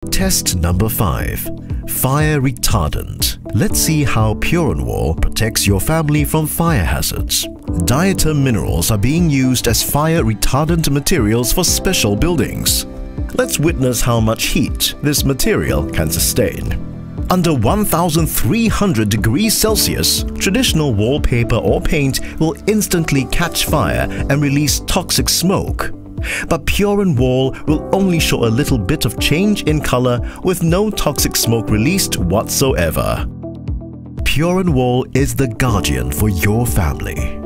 Test number 5. Fire retardant. Let's see how Purion Wall protects your family from fire hazards. Diatom minerals are being used as fire retardant materials for special buildings. Let's witness how much heat this material can sustain. Under 1300 degrees Celsius, traditional wallpaper or paint will instantly catch fire and release toxic smoke. But Purion Wall will only show a little bit of change in color with no toxic smoke released whatsoever. Purion Wall is the guardian for your family.